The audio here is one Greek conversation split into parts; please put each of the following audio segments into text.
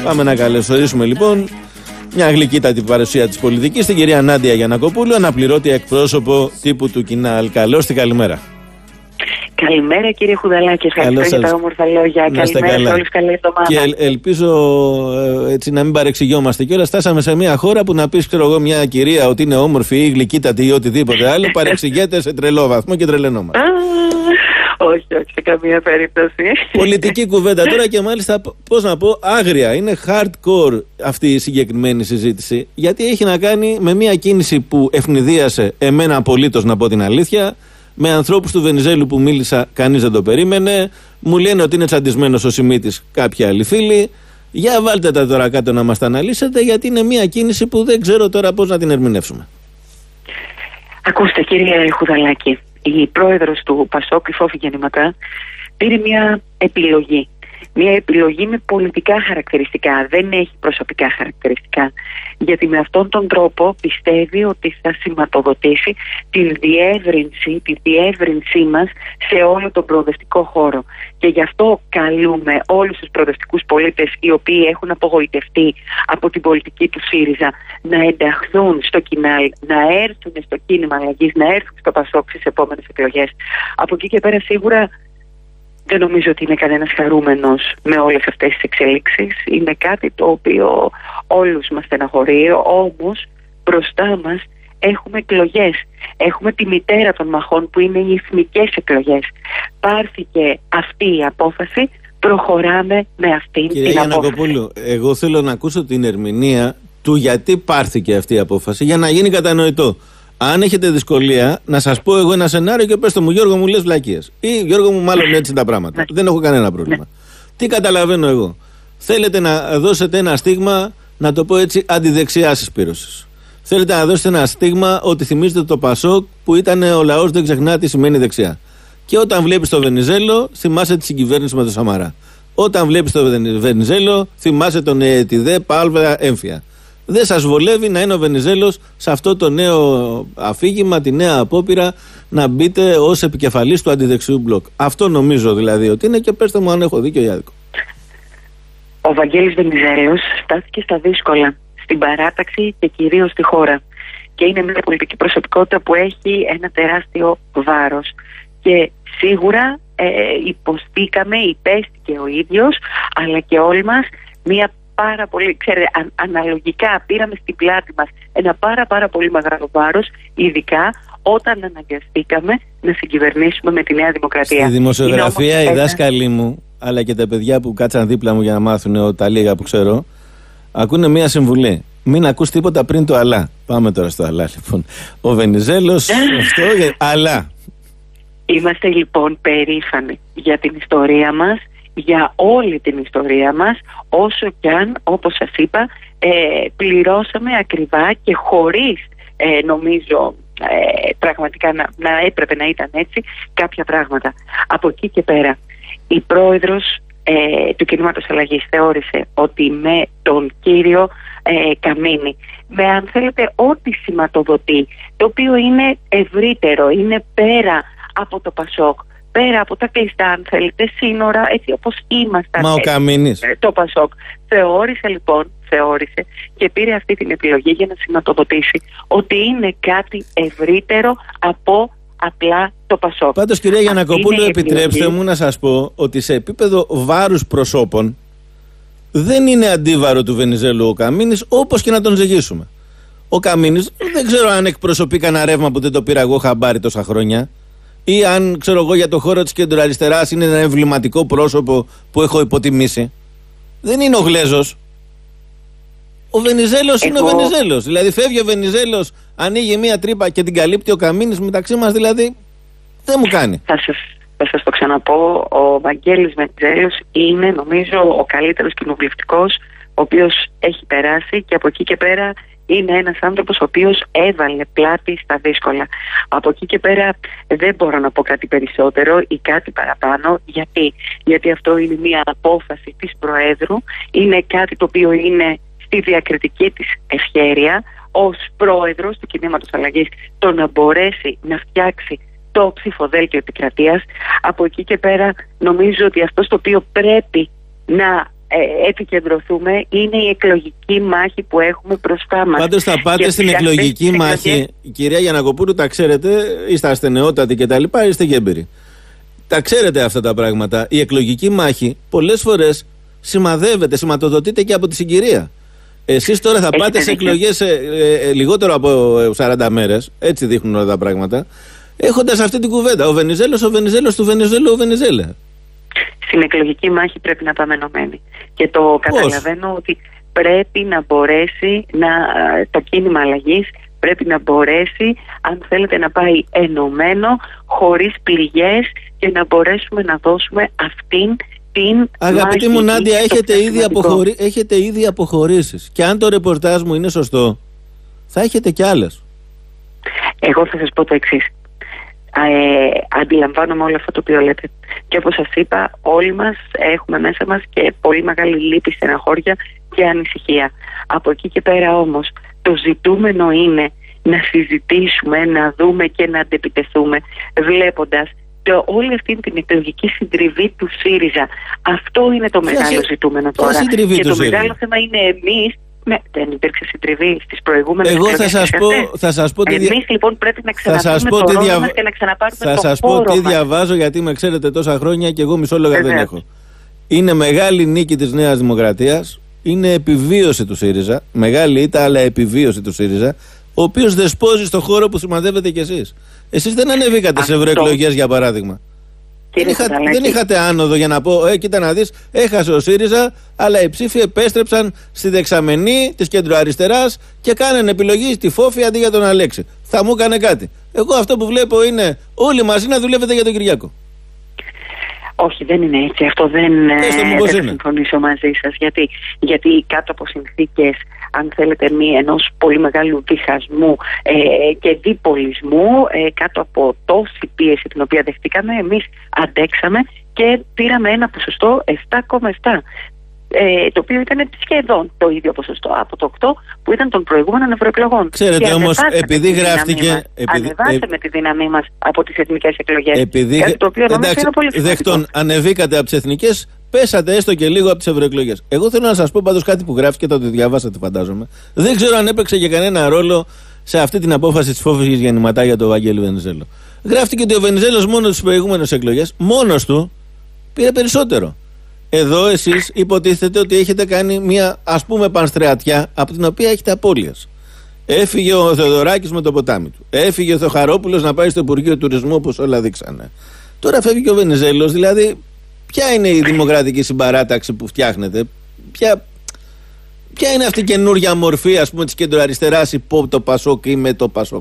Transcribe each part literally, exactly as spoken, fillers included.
Πάμε να καλωσορίσουμε λοιπόν μια γλυκύτατη παρουσία της πολιτικής, την κυρία Νάντια Γιαννακοπούλου, αναπληρώτη εκπρόσωπο τύπου του Κινάλ. Καλώς την καλημέρα. Καλημέρα κύριε Χουδαλάκη, ευχαριστώ για τα όμορφα λόγια. Καλημέρα σε όλους, καλή εβδομάδα. Και ελ, ελπίζω έτσι να μην παρεξηγιόμαστε κιόλας. Φτάσαμε σε μια χώρα που να πεις, ξέρω εγώ, μια κυρία ότι είναι όμορφη ή γλυκύτατη ή οτιδήποτε άλλο, παρεξηγείται σε τρελό βαθμό και τρελαινόμαστε. Όχι, όχι, σε καμία περίπτωση. Πολιτική κουβέντα τώρα και μάλιστα, πώς να πω, άγρια. Είναι hardcore αυτή η συγκεκριμένη συζήτηση, γιατί έχει να κάνει με μια κίνηση που ευνηδίασε εμένα απολύτως, να πω την αλήθεια. Με ανθρώπους του Βενιζέλου που μίλησα, κανείς δεν το περίμενε. Μου λένε ότι είναι τσαντισμένος ο Σιμίτης κάποιοι άλλοι φίλοι. Για βάλτε τα τώρα κάτω να μας τα αναλύσετε, γιατί είναι μια κίνηση που δεν ξέρω τώρα πώς να την ερμηνεύσουμε. Ακούστε κύριε Χουδαλάκη, η πρόεδρος του Πασόκ, η Φόφη Γεννηματά, πήρε μια επιλογή. Μια επιλογή με πολιτικά χαρακτηριστικά, δεν έχει προσωπικά χαρακτηριστικά. Γιατί με αυτόν τον τρόπο πιστεύει ότι θα σηματοδοτήσει την διεύρυνση, τη διεύρυνσή μας σε όλο τον προοδευτικό χώρο. Και γι' αυτό καλούμε όλους τους προοδευτικούς πολίτες οι οποίοι έχουν απογοητευτεί από την πολιτική του ΣΥΡΙΖΑ να ενταχθούν στο Κινάλ, να έρθουν στο κίνημα αλλαγής, να έρθουν στο Πασόκ στις επόμενες εκλογές. Από εκεί και πέρα σίγουρα δεν νομίζω ότι είναι κανένας χαρούμενος με όλες αυτές τις εξελίξεις. Είναι κάτι το οποίο όλους μας στεναχωρεί, όμως μπροστά μας έχουμε εκλογές. Έχουμε τη μητέρα των μαχών που είναι οι εθνικές εκλογές. Πάρθηκε αυτή η απόφαση, προχωράμε με αυτή Κυρία την απόφαση. Κυρία Γιαννακοπούλου, εγώ θέλω να ακούσω την ερμηνεία του γιατί πάρθηκε αυτή η απόφαση για να γίνει κατανοητό. Αν έχετε δυσκολία, να σας πω εγώ ένα σενάριο και πέστε μου, Γιώργο, μου λες βλακίες. Ή Γιώργο, μου μάλλον έτσι τα πράγματα. Ναι. Δεν έχω κανένα πρόβλημα. Ναι. Τι καταλαβαίνω εγώ. Θέλετε να δώσετε ένα στίγμα, να το πω έτσι, αντιδεξιά συσπήρωσης. Θέλετε να δώσετε ένα στίγμα ότι θυμίζετε το Πασόκ που ήταν ο λαός δεν ξεχνά τι σημαίνει δεξιά. Και όταν βλέπεις το Βενιζέλο, θυμάσαι τη συγκυβέρνηση με τον Σαμαρά. Όταν βλέπεις το Βενιζέλο, θυμάσαι τον ΕΤΙΔΕ, Πάλβα, Έμφυα. Δεν σας βολεύει να είναι ο Βενιζέλος σε αυτό το νέο αφήγημα, τη νέα απόπειρα να μπείτε ως επικεφαλής του αντιδεξιού μπλοκ. Αυτό νομίζω δηλαδή ότι είναι, και πέστε μου αν έχω δίκιο ή άδικο. Ο Βαγγέλης Βενιζέλος στάθηκε στα δύσκολα, στην παράταξη και κυρίως στη χώρα. Και είναι μια πολιτική προσωπικότητα που έχει ένα τεράστιο βάρος. Και σίγουρα ε, υποστήκαμε, υπέστηκε ο ίδιος, αλλά και όλοι μας, μια πάρα πολύ, ξέρετε, α, αναλογικά πήραμε στην πλάτη μας ένα πάρα πάρα πολύ μεγάλο βάρος, ειδικά όταν αναγκαστήκαμε να συγκυβερνήσουμε με τη Νέα Δημοκρατία. Στη δημοσιογραφία οι δάσκαλοι μου, αλλά και τα παιδιά που κάτσαν δίπλα μου για να μάθουν τα λίγα που ξέρω, ακούνε μία συμβουλή. Μην ακούς τίποτα πριν το αλλά. Πάμε τώρα στο αλλά λοιπόν. Ο Βενιζέλος, αυτό, αλλά. Είμαστε λοιπόν περήφανοι για την ιστορία μας, για όλη την ιστορία μας, όσο κι αν, όπως σας είπα, ε, πληρώσαμε ακριβά και χωρίς ε, νομίζω ε, πραγματικά να, να έπρεπε να ήταν έτσι κάποια πράγματα. Από εκεί και πέρα η πρόεδρος ε, του Κινήματος Αλλαγής θεώρησε ότι με τον κύριο ε, Καμίνη, με αν θέλετε ό,τι σηματοδοτεί, το οποίο είναι ευρύτερο, είναι πέρα από το Πασόκ, πέρα από τα κλειστά, αν θέλετε, σύνορα, έτσι όπως ήμασταν. Μα ο Καμίνης. Το Πασόκ. Θεώρησε λοιπόν, θεώρησε και πήρε αυτή την επιλογή για να σηματοδοτήσει ότι είναι κάτι ευρύτερο από απλά το Πασόκ. Πάντως, κυρία Γιαννακοπούλου, επιτρέψτε μου να σας πω ότι σε επίπεδο βάρους προσώπων δεν είναι αντίβαρο του Βενιζέλου ο Καμίνης, όπως και να τον ζυγίσουμε. Ο Καμίνης δεν ξέρω αν εκπροσωπεί κανένα ρεύμα που δεν το πήρα εγώ χαμπάρι τόσα χρόνια. Ή αν ξέρω εγώ για το χώρο της κεντροαριστεράς είναι ένα εμβληματικό πρόσωπο που έχω υποτιμήσει. Δεν είναι ο Γλέζος. Ο Βενιζέλος εγώ... είναι ο Βενιζέλος. Δηλαδή φεύγει ο Βενιζέλος, ανοίγει μία τρύπα και την καλύπτει ο Καμίνης μεταξύ μας, δηλαδή δεν μου κάνει. Θα σας, θα σας το ξαναπώ, ο Βαγγέλης Βενιζέλος είναι νομίζω ο καλύτερος κοινοβουλευτικός ο οποίος έχει περάσει, και από εκεί και πέρα είναι ένας άνθρωπος ο οποίος έβαλε πλάτη στα δύσκολα. Από εκεί και πέρα δεν μπορώ να πω κάτι περισσότερο ή κάτι παραπάνω. Γιατί, Γιατί αυτό είναι μια απόφαση της Προέδρου, είναι κάτι το οποίο είναι στη διακριτική της ευχέρεια ως Πρόεδρος του Κινήματος Αλλαγής, το να μπορέσει να φτιάξει το ψηφοδέλτιο επικρατείας. Από εκεί και πέρα νομίζω ότι αυτό το οποίο πρέπει να ε, επικεντρωθούμε είναι η εκλογική μάχη που έχουμε μπροστά μας. Πάντως θα πάτε και στην εκλογική μάχη, εκλογές... κυρία Γιαννακοπούλου, τα ξέρετε, είστε ασθενεότατοι και τα λοιπά, είστε γέμπεροι. Τα ξέρετε αυτά τα πράγματα. Η εκλογική μάχη πολλές φορές σημαδεύεται, σηματοδοτείται και από τη συγκυρία. Εσείς τώρα θα πάτε σε εκλογές ε, ε, ε, λιγότερο από σαράντα μέρες, έτσι δείχνουν όλα τα πράγματα, έχοντας αυτή την κουβέντα. Ο Βενιζέλος, ο Βενιζέλος του Βενιζέλου, ο Βενιζέλα. Στην εκλογική μάχη πρέπει να πάμε ενωμένοι. Και το καταλαβαίνω ότι πρέπει να μπορέσει να, το κίνημα αλλαγής πρέπει να μπορέσει, αν θέλετε, να πάει ενωμένο, χωρίς πληγές και να μπορέσουμε να δώσουμε αυτήν την. Αγαπητή μου Νάντια, έχετε ήδη, αποχωρι... έχετε ήδη αποχωρήσεις. Και αν το ρεπορτάζ μου είναι σωστό, θα έχετε κι άλλες. Εγώ θα σας πω το εξής. Ε, αντιλαμβάνομαι όλο αυτό το οποίο λέτε. Και όπως σας είπα, όλοι μας έχουμε μέσα μας και πολύ μεγάλη λύπη, στεναχώρια και ανησυχία. Από εκεί και πέρα όμως, το ζητούμενο είναι να συζητήσουμε, να δούμε και να αντεπιτεθούμε, βλέποντας το, όλη αυτή την εκλογική συντριβή του ΣΥΡΙΖΑ. Αυτό είναι το μεγάλο Ποια ζητούμενο τώρα. Και το μεγάλο θέμα είναι εμείς. Ναι, δεν υπήρξε συντριβή στις προηγούμενες Εγώ θα σας πω, θα σας πω Εμείς δια... λοιπόν πρέπει να ξαναπούμε το ρόλο δια... μας και να ξαναπάρουμε θα το σας χώρο πω τι μας. διαβάζω, γιατί με ξέρετε τόσα χρόνια και εγώ μισόλογα δεν έχω. Είναι μεγάλη νίκη της Νέας Δημοκρατίας, είναι επιβίωση του ΣΥΡΙΖΑ, μεγάλη ήττα αλλά επιβίωση του ΣΥΡΙΖΑ, ο οποίος δεσπόζει στο χώρο που συμμετέχετε κι εσείς. Εσείς δεν ανεβήκατε σε ευρωεκλογές, για παράδειγμα. Δεν, είχα, δεν είχατε άνοδο για να πω, ε, κοίτα να δεις, έχασε ο ΣΥΡΙΖΑ, αλλά οι ψήφοι επέστρεψαν στη δεξαμενή της κεντροαριστεράς και κάνανε επιλογή στη Φόφη αντί για τον Αλέξη. Θα μου έκανε κάτι. Εγώ αυτό που βλέπω είναι όλοι μαζί να δουλεύετε για τον Κυριάκο. Όχι, δεν είναι έτσι. Αυτό δεν, ε, δεν θα συμφωνήσω μαζί σας. Γιατί, γιατί κάτω από συνθήκες, αν θέλετε, μη ενός πολύ μεγάλου διχασμού ε, και διπολισμού, ε, κάτω από τόση πίεση την οποία δεχτήκαμε, εμείς αντέξαμε και πήραμε ένα ποσοστό επτά κόμμα επτά. Ε, το οποίο ήταν σχεδόν το ίδιο ποσοστό από το οκτώ που ήταν των προηγούμενων ευρωεκλογών. Ξέρετε όμως, επειδή γράφτηκε. Επειδή, ανεβάσαμε ε, τη δύναμή μας από τις εθνικές εκλογές. Επειδή, κάτι το οποίο εντάξει, είναι πολύ σημαντικό. Δεχτών, ανεβήκατε από τις εθνικές, πέσατε έστω και λίγο από τις ευρωεκλογές. Εγώ θέλω να σας πω πάντως κάτι που γράφει και το διαβάσατε, φαντάζομαι. Δεν ξέρω αν έπαιξε για κανένα ρόλο σε αυτή την απόφαση της Φόφης Γεννηματά για τον Βαγγέλη Βενιζέλο. Γράφτηκε ότι ο Βενιζέλος μόνο στις προηγούμενες εκλογές, μόνος του, πήρε περισσότερο. Εδώ εσείς υποτίθεται ότι έχετε κάνει μια, ας πούμε, πανστρεατιά από την οποία έχετε απώλειες. Έφυγε ο Θεοδωράκης με το ποτάμι του. Έφυγε ο Θεοχαρόπουλος να πάει στο Υπουργείο Τουρισμού, όπως όλα δείξανε. Τώρα φεύγει ο Βενιζέλος. Δηλαδή, ποια είναι η δημοκρατική συμπαράταξη που φτιάχνετε, ποια, ποια είναι αυτή η καινούργια μορφή, ας πούμε, της κεντροαριστεράς υπό το Πασόκ ή με το Πασόκ?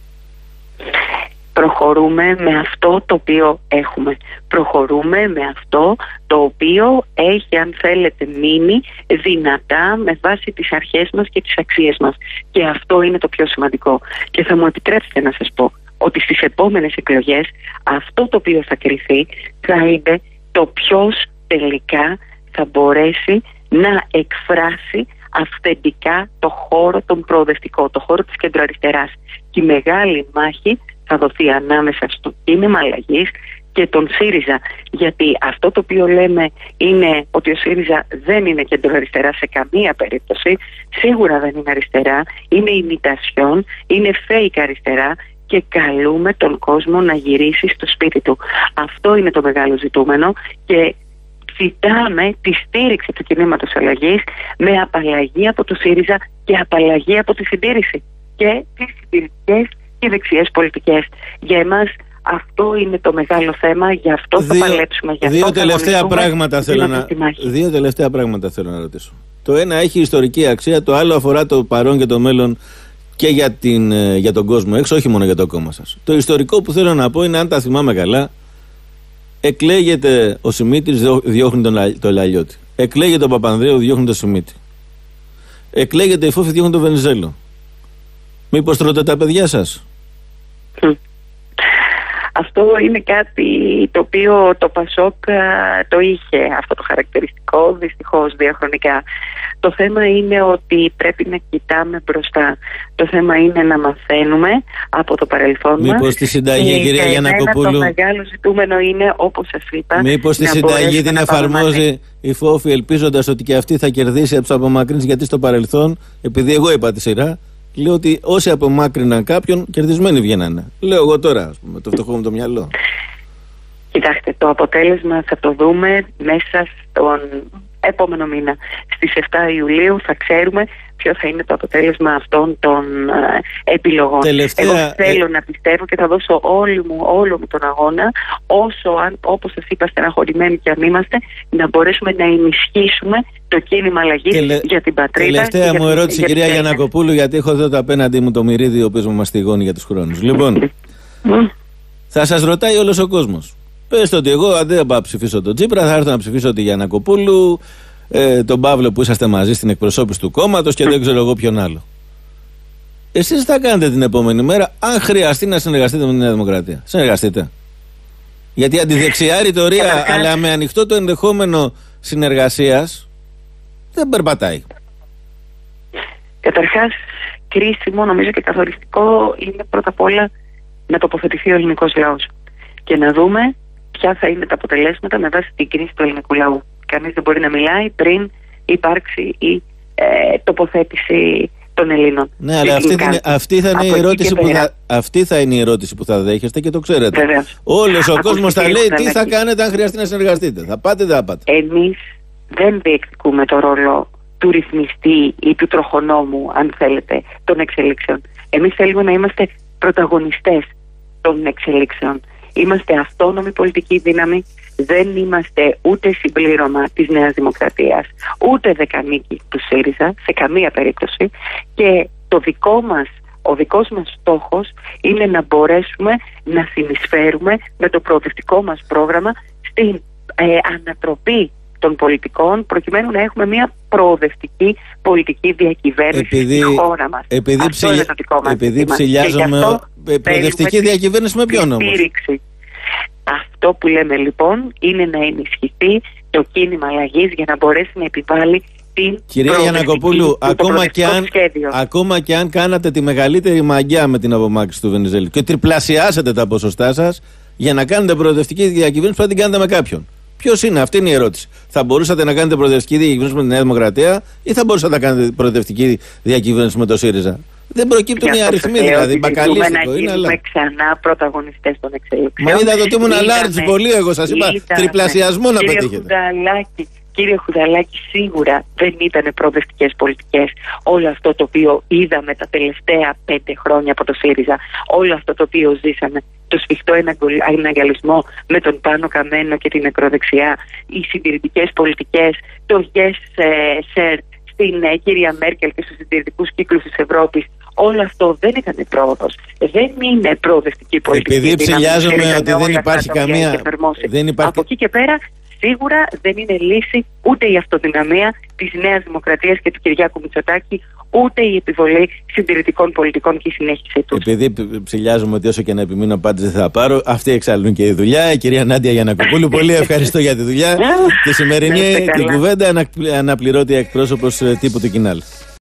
Προχωρούμε με αυτό το οποίο έχουμε. Προχωρούμε με αυτό το οποίο έχει, αν θέλετε, μείνει δυνατά με βάση τις αρχές μας και τις αξίες μας. Και αυτό είναι το πιο σημαντικό. Και θα μου επιτρέψετε να σας πω ότι στις επόμενες εκλογές αυτό το οποίο θα κριθεί θα είναι το ποιος τελικά θα μπορέσει να εκφράσει αυθεντικά το χώρο τον προοδευτικό, το χώρο της κεντροαριστεράς. Και η μεγάλη μάχη θα δοθεί ανάμεσα στο κίνημα αλλαγής και τον ΣΥΡΙΖΑ. Γιατί αυτό το οποίο λέμε είναι ότι ο ΣΥΡΙΖΑ δεν είναι κεντροαριστερά σε καμία περίπτωση, σίγουρα δεν είναι αριστερά, είναι ημιτασιόν, είναι fake αριστερά και καλούμε τον κόσμο να γυρίσει στο σπίτι του. Αυτό είναι το μεγάλο ζητούμενο και ζητάμε τη στήριξη του κινήματος αλλαγής με απαλλαγή από το ΣΥΡΙΖΑ και απαλλαγή από τη συντήρηση και τις συντηρητικές και δεξιές πολιτικές. Για εμάς αυτό είναι το μεγάλο θέμα, γι' αυτό δύο, θα παλέψουμε. Γι' αυτό δύο, τελευταία πράγματα θέλω να, δύο τελευταία πράγματα θέλω να ρωτήσω. Το ένα έχει ιστορική αξία, το άλλο αφορά το παρόν και το μέλλον και για, την, για τον κόσμο έξω, όχι μόνο για το κόμμα σας. Το ιστορικό που θέλω να πω είναι, αν τα θυμάμαι καλά, εκλέγεται ο Σιμίτης, διώχνει τον, τον Λαλιώτη. Εκλέγεται ο Παπανδρέου, διώχνει τον Σιμίτη. Εκλέγεται η Φόφη, διώχνει τον Βενιζέλο. Μήπως τρώτε τα παιδιά σας? Αυτό είναι κάτι το οποίο το Πασόκ το είχε, αυτό το χαρακτηριστικό, δυστυχώς διαχρονικά. Το θέμα είναι ότι πρέπει να κοιτάμε μπροστά. Το θέμα είναι να μαθαίνουμε από το παρελθόν μας. Μήπως τη συνταγή, κυρία Γιαννακοπούλου, το μεγάλο ζητούμενο είναι, όπως σας είπα, μήπως τη συνταγή την εφαρμόζει η Φόφη ελπίζοντας ότι και αυτή θα κερδίσει από τους απομακρύνσεις? Γιατί στο παρελθόν, επειδή εγώ είπα τη σειρά, λέω ότι όσοι απομάκρυναν κάποιον, κερδισμένοι βγαίνανε. Λέω εγώ τώρα, ας πούμε, το φτωχό μου το μυαλό. Κοιτάξτε, το αποτέλεσμα θα το δούμε μέσα στον επόμενο μήνα. Στις εφτά Ιουλίου θα ξέρουμε ποιο θα είναι το αποτέλεσμα αυτών των ε, επιλογών. Τελευταία... Εγώ θέλω ε... να πιστεύω και θα δώσω όλο μου, όλο μου τον αγώνα, όσο, αν, όπως σας είπα, στεναχωρημένοι και αν είμαστε, να μπορέσουμε να ενισχύσουμε το κίνημα αλλαγής Τελε... για την πατρίδα. Τελευταία μου για ερώτηση, για κυρία Γιαννακοπούλου, γιατί έχω εδώ το απέναντί μου το μυρίδι, ο οποίος μου μαστιγώνει για τους χρόνους. Λοιπόν, θα σας ρωτάει όλος ο κόσμος. Πες ότι εγώ αντί να ψηφίσω τον Τσίπρα, θα έρθω να ψηφίσω τη Γιαννακοπούλου, ε, τον Παύλο που είσαστε μαζί στην εκπροσώπηση του κόμματος και δεν ξέρω εγώ ποιον άλλο. Εσείς θα κάνετε την επόμενη μέρα, αν χρειαστεί να συνεργαστείτε με τη Νέα Δημοκρατία? Συνεργαστείτε. Γιατί αντιδεξιά ρητορία, αλλά με ανοιχτό το ενδεχόμενο συνεργασίας, δεν περπατάει. Καταρχάς, κρίσιμο, νομίζω και καθοριστικό είναι πρώτα απ' όλα να τοποθετηθεί ο ελληνικός λαός και να δούμε ποια θα είναι τα αποτελέσματα με βάση την κρίση του ελληνικού λαού. Κανείς δεν μπορεί να μιλάει πριν υπάρξει η ε, τοποθέτηση των Ελλήνων. Ναι, αλλά αυτή, την, αυτή, θα είναι η ερώτηση που θα, αυτή θα είναι η ερώτηση που θα δέχεστε και το ξέρετε. Βεβαίως. Όλος ο κόσμος θα λέει τι θα κάνετε αν χρειαστεί να συνεργαστείτε. Θα πάτε, δεν θα πάτε. Εμείς δεν διεκδικούμε το ρόλο του ρυθμιστή ή του τροχονόμου, αν θέλετε, των εξελίξεων. Εμείς θέλουμε να είμαστε πρωταγωνιστές των εξελίξεων. Είμαστε αυτόνομη πολιτική δύναμη, δεν είμαστε ούτε συμπλήρωμα της Νέας Δημοκρατίας, ούτε δεκανίκη του ΣΥΡΙΖΑ, σε καμία περίπτωση, και το δικό μας, ο δικός μας στόχος είναι να μπορέσουμε να συνεισφέρουμε με το προοδευτικό μας πρόγραμμα στην ε, ανατροπή των πολιτικών, προκειμένου να έχουμε μια προοδευτική πολιτική διακυβέρνηση επειδή, στη χώρα μας. Επειδή, αυτό ψηλ... είναι το δικό μας επειδή ζήτημα. ψηλιάζομαι προοδευτική διακυβέρνηση με ποιον όμως? Αυτό που λέμε λοιπόν είναι να ενισχυθεί το κίνημα αλλαγής για να μπορέσει να επιβάλλει την Κυρία Γιαννακοπούλου, ακόμα και, αν, ακόμα και αν κάνατε τη μεγαλύτερη μαγιά με την απομάκρυνση του Βενιζέλου και τριπλασιάσετε τα ποσοστά σας για να κάνετε προοδευτική διακυβέρνηση, που θα την κάνετε με κάποιον. Ποιος είναι, αυτή είναι η ερώτηση. Θα μπορούσατε να κάνετε προοδευτική διακυβέρνηση με τη Νέα Δημοκρατία ή θα μπορούσατε να κάνετε προοδευτική διακυβέρνηση με το ΣΥΡΙΖΑ? Δεν προκύπτουν οι αριθμοί, δηλαδή. Μπακαλίστικο είναι, αλλά. Να ξανά πρωταγωνιστές των εξελίξεων. Μα είδατε ότι ήμουν αλάρτης πολύ, εγώ σας είπα. Τριπλασιασμό να πετύχετε. Κύριε Χουδαλάκη, σίγουρα δεν ήταν προοδευτικές πολιτικές όλο αυτό το οποίο είδαμε τα τελευταία πέντε χρόνια από το ΣΥΡΙΖΑ, όλο αυτό το οποίο ζήσαμε, το σφιχτό εναγκαλισμό με τον Πάνο Καμένο και την ακροδεξιά, οι συντηρητικές πολιτικές, το yes sir στην ε, κυρία Μέρκελ και στους συντηρητικούς κύκλους της Ευρώπης, όλο αυτό δεν ήταν πρόοδος. Δεν είναι προοδευτική πολιτική. Επειδή ψηλιάζομαι ότι δεν υπάρχει καμία. Δεν υπάρχει... Από εκεί και πέρα, σίγουρα δεν είναι λύση ούτε η αυτοδυναμία της Νέας Δημοκρατίας και του Κυριάκου Μητσοτάκη, ούτε η επιβολή συντηρητικών πολιτικών και η συνέχιση τους. Επειδή ψηλιάζομαι ότι όσο και να επιμείνω απάντηση δεν θα πάρω, αυτή εξάλλου και η δουλειά. Η κυρία Νάντια Γιαννακοπούλου, πολύ ευχαριστώ για τη δουλειά. Τη σημερινή την κουβέντα αναπληρώτη εκπρόσωπος τύπου του Κινάλ.